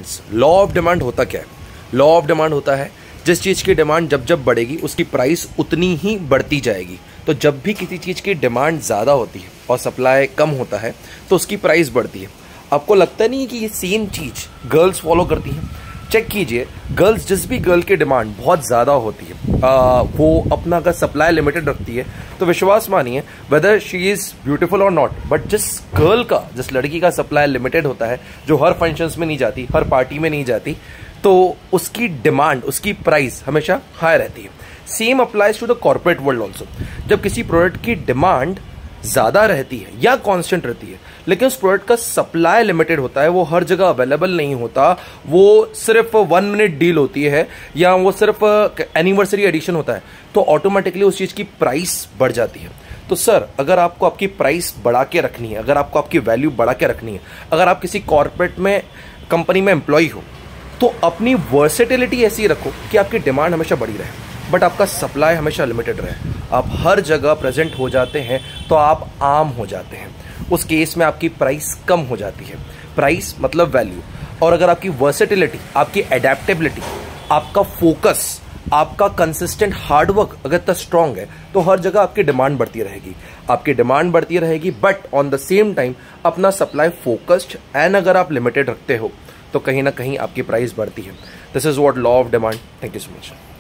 Law of demand होता क्या है? लॉ ऑफ डिमांड होता है जिस चीज़ की डिमांड जब जब बढ़ेगी उसकी प्राइस उतनी ही बढ़ती जाएगी। तो जब भी किसी चीज़ की डिमांड ज़्यादा होती है और सप्लाई कम होता है तो उसकी प्राइस बढ़ती है। आपको लगता नहीं है कि ये सेम चीज़ गर्ल्स फॉलो करती हैं? चेक कीजिए, गर्ल्स, जिस भी गर्ल की डिमांड बहुत ज़्यादा होती है वो अपना अगर सप्लाई लिमिटेड रखती है तो विश्वास मानिए, वेदर शी इज़ ब्यूटीफुल और नॉट, बट जिस लड़की का सप्लाई लिमिटेड होता है, जो हर फंक्शंस में नहीं जाती, हर पार्टी में नहीं जाती, तो उसकी डिमांड, उसकी प्राइस हमेशा हाई रहती है। Same applies to the corporate world also. जब किसी प्रोडक्ट की डिमांड ज़्यादा रहती है या कांस्टेंट रहती है, लेकिन उस प्रोडक्ट का सप्लाई लिमिटेड होता है, वो हर जगह अवेलेबल नहीं होता, वो सिर्फ 1 मिनट डील होती है या वो सिर्फ एनिवर्सरी एडिशन होता है, तो ऑटोमेटिकली उस चीज़ की प्राइस बढ़ जाती है। तो सर, अगर आपको आपकी प्राइस बढ़ा के रखनी है, अगर आपको आपकी वैल्यू बढ़ा के रखनी है, अगर आप किसी कॉर्पोरेट में, कंपनी में एम्प्लॉय हो, तो अपनी वर्सेटिलिटी ऐसी रखो कि आपकी डिमांड हमेशा बढ़ी रहे बट आपका सप्लाई हमेशा लिमिटेड रहे। आप हर जगह प्रेजेंट हो जाते हैं तो आप आम हो जाते हैं। उस केस में आपकी प्राइस कम हो जाती है। प्राइस मतलब वैल्यू। और अगर आपकी वर्सेटिलिटी, आपकी एडेप्टेबिलिटी, आपका फोकस, आपका कंसिस्टेंट हार्डवर्क अगर इतना स्ट्रांग है तो हर जगह आपकी डिमांड बढ़ती रहेगी। आपकी डिमांड बढ़ती रहेगी but on the same time अपना सप्लाई फोकस्ड एंड अगर आप लिमिटेड रखते हो तो कहीं ना कहीं आपकी प्राइस बढ़ती है। This is what law of demand. Thank you so much.